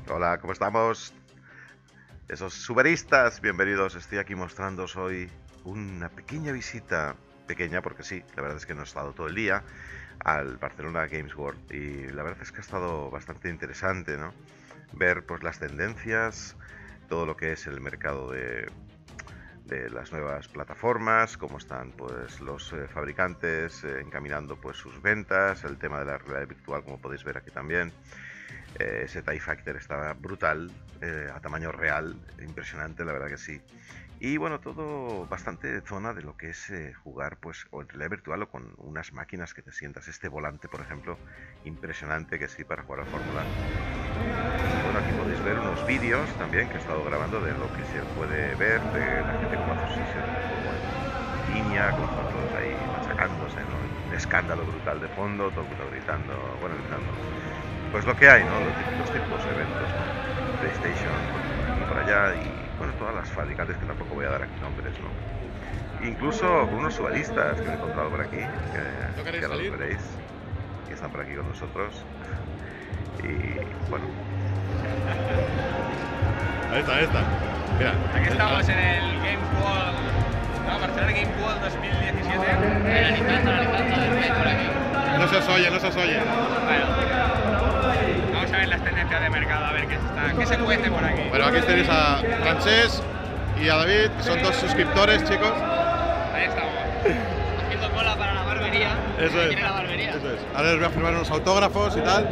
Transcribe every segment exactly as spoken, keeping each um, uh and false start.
Hola, ¿cómo estamos? Esos suberistas, bienvenidos. Estoy aquí mostrándoos hoy una pequeña visita, pequeña porque sí, la verdad es que no he estado todo el día, al Barcelona Games World y la verdad es que ha estado bastante interesante, ¿no? Ver pues las tendencias, todo lo que es el mercado de, de las nuevas plataformas, cómo están pues los eh, fabricantes eh, encaminando pues sus ventas, el tema de la realidad virtual, como podéis ver aquí también. Eh, ese TIE Fighter estaba brutal, eh, a tamaño real, impresionante, la verdad que sí. Y bueno, todo bastante zona de lo que es eh, jugar pues o en realidad virtual o con unas máquinas que te sientas. Este volante, por ejemplo, impresionante que sí para jugar a Fórmula. Y bueno, aquí podéis ver unos vídeos también que he estado grabando de lo que se puede ver, de la gente cómo hace sus sesiones de juego en línea, cómo están todos ahí machacándose, ¿no? Un escándalo brutal de fondo, todo el mundo gritando, bueno, gritando. Pues lo que hay, ¿no? Los típicos tipos de eventos, ¿no? PlayStation, por aquí y por allá, y bueno, todas las fabricantes que tampoco voy a dar aquí nombres, ¿no? Incluso con unos subalistas que he encontrado por aquí, ¿No que, que queréis ahora los salir? veréis, que están por aquí con nosotros. Y bueno, Ahí está, ahí está. Mira. Aquí estamos en el Games World, no, Barcelona Games World dos mil diecisiete. Analizando, analizando el rey por aquí. No se os oye, no se os oye. Bueno, vamos a ver las tendencias de mercado, a ver qué, está, qué se cuece por aquí. Bueno, aquí tenéis a Francés y a David, que son dos suscriptores, chicos. Ahí estamos. Haciendo cola para la barbería. Eso es. ¿Quiere la barbería? Eso es. Ahora les voy a firmar unos autógrafos y tal.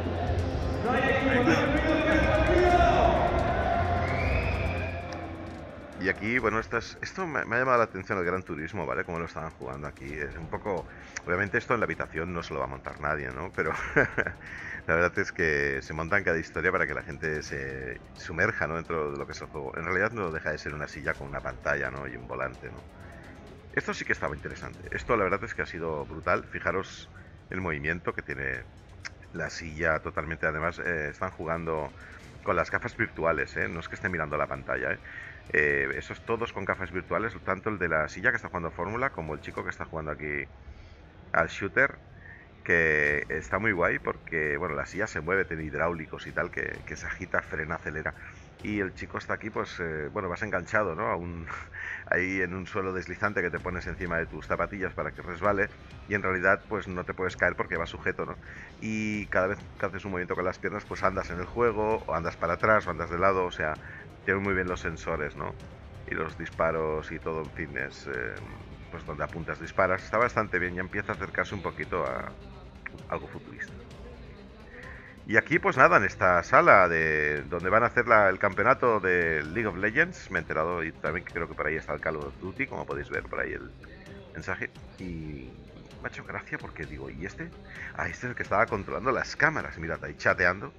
y aquí, bueno, esto, es, esto me, me ha llamado la atención el Gran Turismo, ¿vale? Cómo lo estaban jugando aquí. Es un poco... Obviamente esto en la habitación no se lo va a montar nadie, ¿no? Pero la verdad es que se montan cada historia para que la gente se sumerja, ¿no? Dentro de lo que es el juego. En realidad no deja de ser una silla con una pantalla, ¿no? Y un volante, ¿no? Esto sí que estaba interesante. Esto la verdad es que ha sido brutal. Fijaros el movimiento que tiene la silla totalmente. Además, eh, están jugando con las gafas virtuales, ¿eh? No es que estén mirando la pantalla, ¿eh? Eh, esos todos con gafas virtuales, tanto el de la silla que está jugando Fórmula como el chico que está jugando aquí al shooter, que está muy guay porque, bueno, la silla se mueve, tiene hidráulicos y tal, que, que se agita, frena, acelera. Y el chico está aquí, pues, eh, bueno, vas enganchado, ¿no? A un, ahí en un suelo deslizante que te pones encima de tus zapatillas para que resbale. Y en realidad, pues, no te puedes caer porque vas sujeto, ¿no? Y cada vez que haces un movimiento con las piernas, pues andas en el juego, o andas para atrás, o andas de lado, o sea, tienen muy bien los sensores, ¿no? Y los disparos y todo, en fin, es... Eh, pues donde apuntas, disparas. Está bastante bien, ya empieza a acercarse un poquito a algo futurista. Y aquí, pues nada, en esta sala de donde van a hacer la, el campeonato de League of Legends, me he enterado y también creo que por ahí está el Call of Duty, como podéis ver por ahí el mensaje. Y me ha hecho gracia porque digo, ¿y este? Ah, este es el que estaba controlando las cámaras, mirad, ahí chateando.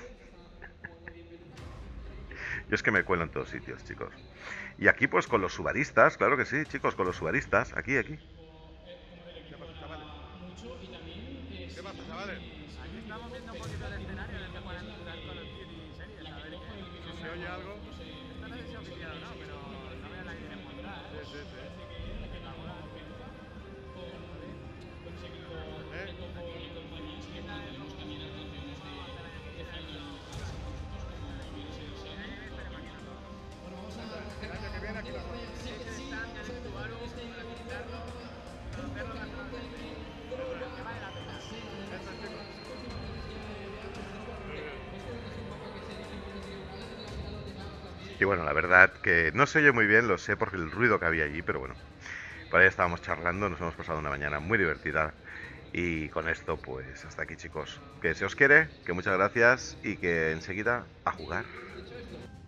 Yo es que me cuelo en todos sitios, chicos. Y aquí, pues con los subaristas, claro que sí, chicos, con los subaristas, aquí, aquí. ¿Qué pasa, chavales? ¿Qué pasa, chavales? Aquí estamos viendo un poquito el escenario en el que pueden jugar con los Duty series, a ver qué. Si se oye algo. Esto no sé si es oficial o no, pero no veo la que quieren mostrar. Sí, sí, sí. ¿Eh? El año que viene aquí lo hacemos. Y bueno, la verdad que no se oye muy bien, lo sé por el ruido que había allí, pero bueno, por ahí estábamos charlando, nos hemos pasado una mañana muy divertida. Y con esto, pues hasta aquí, chicos. Que se os quiere, que muchas gracias y que enseguida a jugar.